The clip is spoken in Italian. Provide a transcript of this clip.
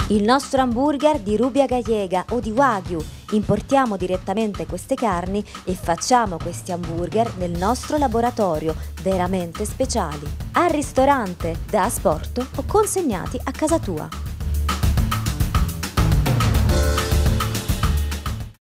Il nostro hamburger di Rubia Gallega o di Wagyu. Importiamo direttamente queste carni e facciamo questi hamburger nel nostro laboratorio, veramente speciali. Al ristorante, da asporto o consegnati a casa tua.